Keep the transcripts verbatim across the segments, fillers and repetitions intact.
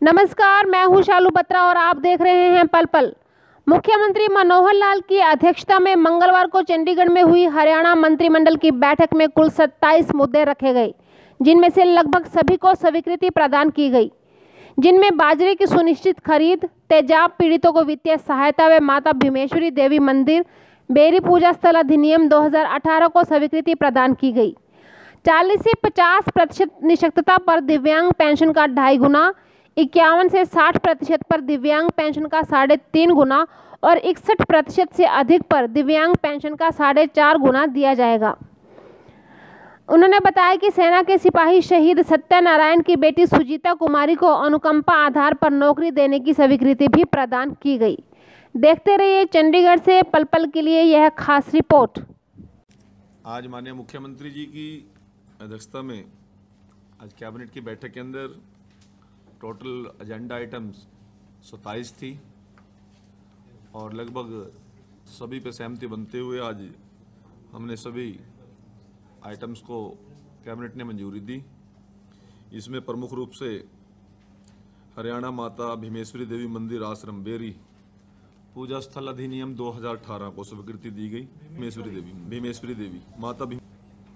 नमस्कार, मैं हूं शालू बत्रा और आप देख रहे हैं पल पल। मुख्यमंत्री मनोहर लाल की अध्यक्षता में मंगलवार को चंडीगढ़ में हुई हरियाणा मंत्रिमंडल की बैठक में कुल सत्ताईस मुद्दे रखे गए, जिनमें से लगभग सभी को स्वीकृति प्रदान की गई, जिनमें बाजरे की सुनिश्चित खरीद, तेजाब पीड़ितों को वित्तीय सहायता व माता भीमेश्वरी देवी मंदिर बेरी पूजा स्थल अधिनियम दो हज़ार अठारह को स्वीकृति प्रदान की गई। चालीस से पचास प्रतिशत निशक्तता पर दिव्यांग पेंशन का ढाई गुना, इक्यावन से साठ प्रतिशत पर दिव्यांग पेंशन का साढ़े तीन गुना और इकसठ प्रतिशत से अधिक पर दिव्यांग पेंशन का साढ़े चार गुना दिया जाएगा। उन्होंने बताया कि सेना के सिपाही शहीद सत्यनारायण की बेटी सुजीता कुमारी को अनुकंपा आधार पर नौकरी देने की स्वीकृति भी प्रदान की गई। देखते रहिए चंडीगढ़ से पल पल के लिए यह खास रिपोर्ट। आज माननीय मुख्यमंत्री जी की अध्यक्षता में आज कैबिनेट की बैठक के अंदर टोटल एजेंडा आइटम्स सत्ताईस थी और लगभग सभी पे सहमति बनते हुए आज हमने सभी आइटम्स को कैबिनेट ने मंजूरी दी। इसमें प्रमुख रूप से हरियाणा माता भीमेश्वरी देवी मंदिर आश्रम बेरी पूजा स्थल अधिनियम दो हज़ार अठारह को स्वीकृति दी गई। भीमेश्वरी देवी भीमेश्वरी देवी माता भीम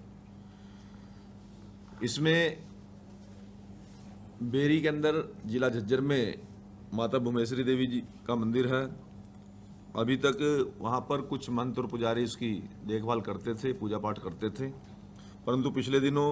इसमें बेरी के अंदर जिला झज्जर में माता भीमेश्वरी देवी जी का मंदिर है। अभी तक वहाँ पर कुछ महंत और पुजारी इसकी देखभाल करते थे, पूजा पाठ करते थे, परंतु पिछले दिनों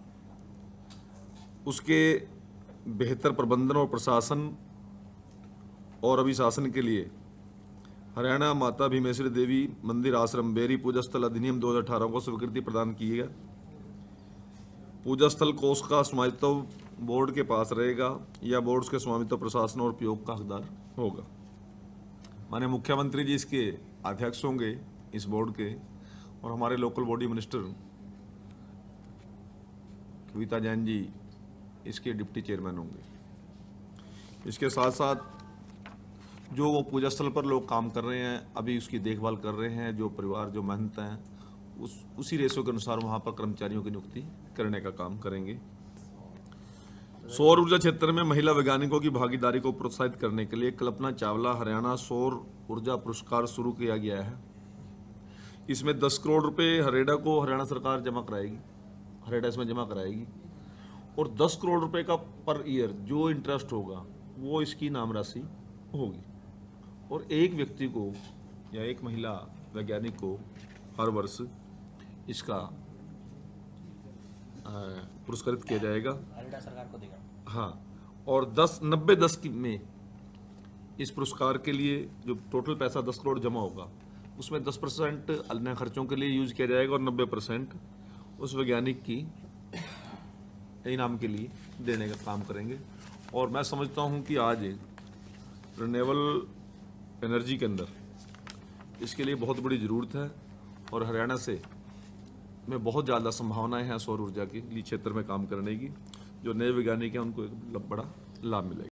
उसके बेहतर प्रबंधन और प्रशासन और अभिशासन के लिए हरियाणा माता भीमेश्वरी देवी मंदिर आश्रम बेरी पूजा स्थल अधिनियम दो हज़ार अठारह को स्वीकृति प्रदान की है। पूजा स्थल कोष का स्वामित्व बोर्ड के पास रहेगा या बोर्ड के स्वामित्व प्रशासन और उपयोग का हकदार होगा। माननीय मुख्यमंत्री जी इसके अध्यक्ष होंगे इस बोर्ड के, और हमारे local body minister Kavita Jain ji इसके डिप्टी चेयरमैन होंगे। इसके साथ साथ जो वो पूजा स्थल पर लोग काम कर रहे हैं, अभी उसकी देखभाल कर रहे हैं, जो परिवार जो महंत हैं, उस उसी रेशो के अनुसार वहाँ पर कर्मचारियों की नियुक्ति करने का काम करेंगे। सौर ऊर्जा क्षेत्र में महिला वैज्ञानिकों की भागीदारी को प्रोत्साहित करने के लिए कल्पना चावला हरियाणा सौर ऊर्जा पुरस्कार शुरू किया गया है। इसमें दस करोड़ रुपए हरेडा को हरियाणा सरकार जमा कराएगी, हरेडा इसमें जमा कराएगी, और दस करोड़ रुपए का पर ईयर जो इंटरेस्ट होगा वो इसकी नाम राशि होगी, और एक व्यक्ति को या एक महिला वैज्ञानिक को हर वर्ष इसका पुरस्कृत किया जाएगा। सरकार को देगा। हाँ, और दस नब्बे दस की में इस पुरस्कार के लिए जो टोटल पैसा दस करोड़ जमा होगा उसमें दस परसेंट अन्य खर्चों के लिए यूज किया जाएगा और नब्बे परसेंट उस वैज्ञानिक की इनाम के लिए देने का काम करेंगे। और मैं समझता हूँ कि आज रिन्यूएबल एनर्जी के अंदर इसके लिए बहुत बड़ी ज़रूरत है, और हरियाणा से में बहुत ज़्यादा संभावनाएं हैं सौर ऊर्जा के लिए क्षेत्र में काम करने की। जो नए वैज्ञानिक हैं उनको एक बड़ा लाभ मिलेगा।